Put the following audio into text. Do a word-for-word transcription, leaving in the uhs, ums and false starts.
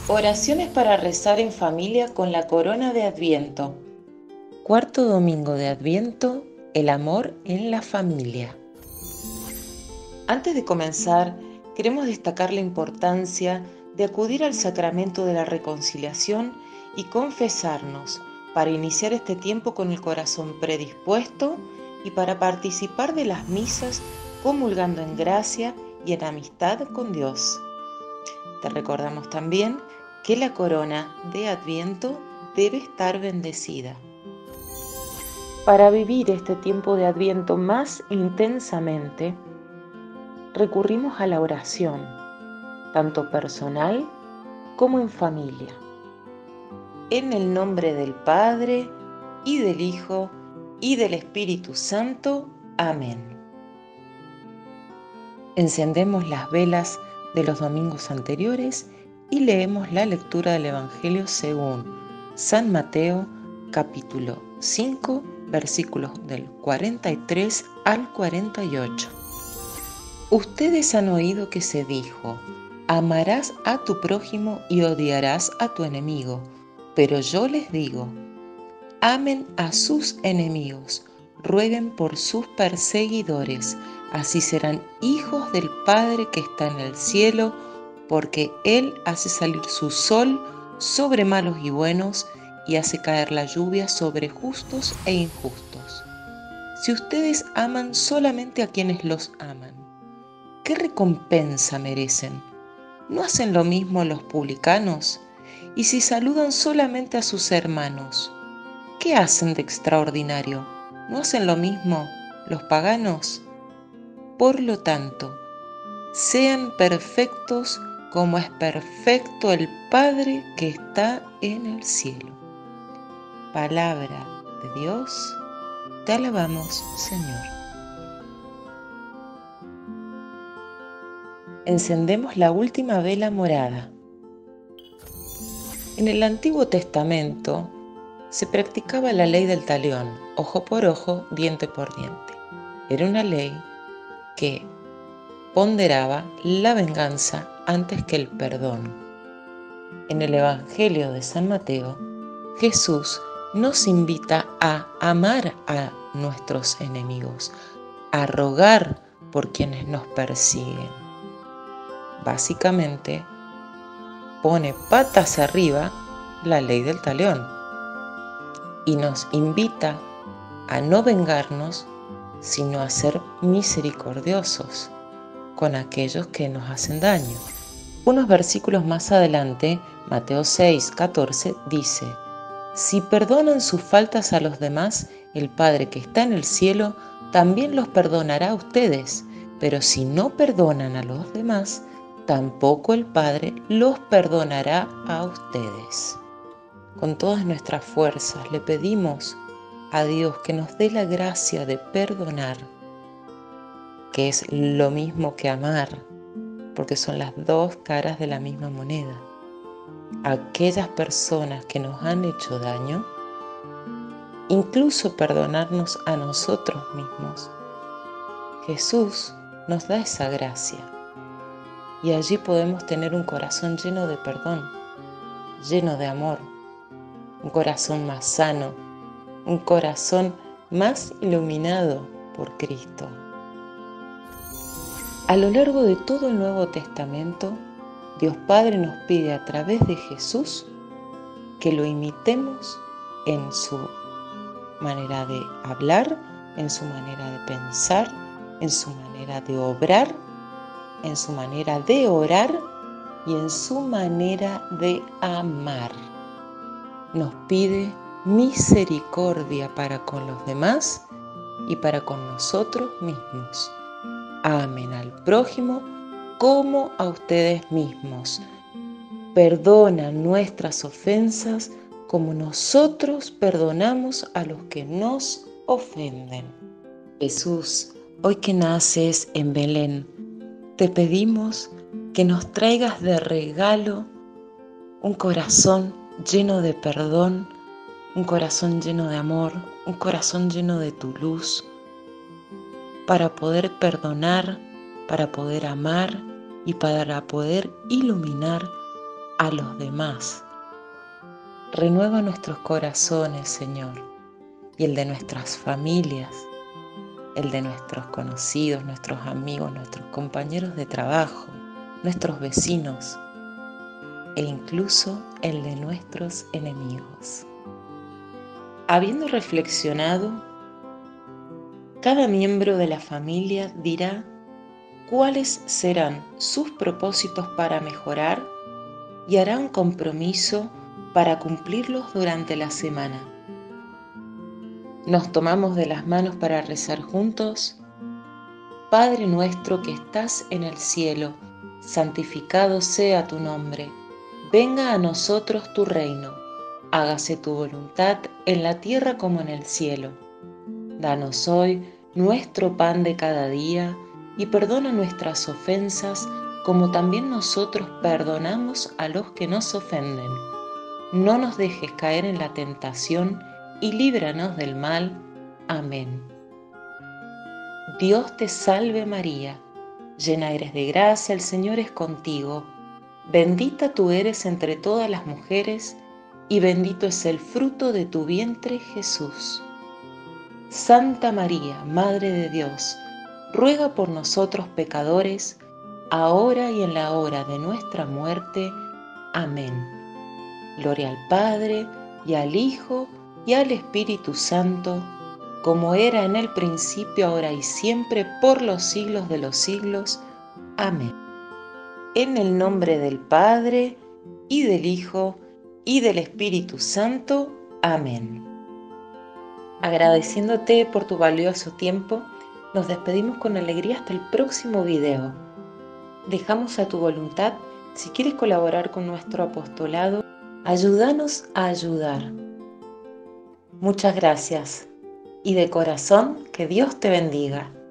Oraciones para rezar en familia con la corona de Adviento. Cuarto domingo de Adviento, el amor en la familia. Antes de comenzar, queremos destacar la importancia de acudir al sacramento de la reconciliación y confesarnos para iniciar este tiempo con el corazón predispuesto y para participar de las misas comulgando en gracia y en amistad con Dios. Te recordamos también que la corona de Adviento debe estar bendecida. Para vivir este tiempo de Adviento más intensamente, recurrimos a la oración, tanto personal como en familia. En el nombre del Padre, y del Hijo, y del Espíritu Santo. Amén. Encendemos las velas de los domingos anteriores y leemos la lectura del Evangelio según San Mateo, capítulo cinco, versículos del cuarenta y tres al cuarenta y ocho. Ustedes han oído que se dijo: amarás a tu prójimo y odiarás a tu enemigo. Pero yo les digo: amen a sus enemigos, rueguen por sus perseguidores, así serán hijos del Padre que está en el cielo, porque Él hace salir su sol sobre malos y buenos y hace caer la lluvia sobre justos e injustos. Si ustedes aman solamente a quienes los aman, ¿qué recompensa merecen? ¿No hacen lo mismo los publicanos? Y si saludan solamente a sus hermanos, ¿qué hacen de extraordinario? ¿No hacen lo mismo los paganos? Por lo tanto, sean perfectos como es perfecto el Padre que está en el cielo. Palabra de Dios, te alabamos, Señor. Encendemos la última vela morada. En el Antiguo Testamento se practicaba la ley del talión, ojo por ojo, diente por diente. Era una ley que ponderaba la venganza antes que el perdón. En el Evangelio de San Mateo, Jesús nos invita a amar a nuestros enemigos, a rogar por quienes nos persiguen. Básicamente, pone patas arriba la ley del talión y nos invita a no vengarnos, sino a ser misericordiosos con aquellos que nos hacen daño. Unos versículos más adelante, Mateo seis, catorce, dice: si perdonan sus faltas a los demás, el Padre que está en el cielo también los perdonará a ustedes, pero si no perdonan a los demás, tampoco el Padre los perdonará a ustedes. Con todas nuestras fuerzas le pedimos a Dios que nos dé la gracia de perdonar, que es lo mismo que amar, porque son las dos caras de la misma moneda. Aquellas personas que nos han hecho daño, incluso perdonarnos a nosotros mismos. Jesús nos da esa gracia y allí podemos tener un corazón lleno de perdón, lleno de amor, un corazón más sano, un corazón más iluminado por Cristo. A lo largo de todo el Nuevo Testamento, Dios Padre nos pide a través de Jesús que lo imitemos en su manera de hablar, en su manera de pensar, en su manera de obrar, en su manera de orar y en su manera de amar. Nos pide misericordia para con los demás y para con nosotros mismos. Amen al prójimo como a ustedes mismos. Perdona nuestras ofensas como nosotros perdonamos a los que nos ofenden. Jesús, hoy que naces en Belén, te pedimos que nos traigas de regalo un corazón lleno de perdón, un corazón lleno de amor, un corazón lleno de tu luz, para poder perdonar, para poder amar y para poder iluminar a los demás. Renueva nuestros corazones, Señor, y el de nuestras familias, el de nuestros conocidos, nuestros amigos, nuestros compañeros de trabajo, nuestros vecinos e incluso el de nuestros enemigos. Habiendo reflexionado, cada miembro de la familia dirá cuáles serán sus propósitos para mejorar y hará un compromiso para cumplirlos durante la semana. Nos tomamos de las manos para rezar juntos. Padre nuestro que estás en el cielo, santificado sea tu nombre. Venga a nosotros tu reino. Hágase tu voluntad en la tierra como en el cielo. Danos hoy nuestro pan de cada día y perdona nuestras ofensas como también nosotros perdonamos a los que nos ofenden. No nos dejes caer en la tentación y líbranos del mal. Amén. Dios te salve María, llena eres de gracia, el Señor es contigo. Bendita tú eres entre todas las mujeres, y bendito es el fruto de tu vientre, Jesús. Santa María, Madre de Dios, ruega por nosotros pecadores, ahora y en la hora de nuestra muerte. Amén. Gloria al Padre, y al Hijo, y al Espíritu Santo, como era en el principio, ahora y siempre, por los siglos de los siglos. Amén. En el nombre del Padre, y del Hijo, y del Espíritu Santo. Amén. Agradeciéndote por tu valioso tiempo, nos despedimos con alegría hasta el próximo video. Dejamos a tu voluntad, si quieres colaborar con nuestro apostolado, ayúdanos a ayudar. Muchas gracias y de corazón que Dios te bendiga.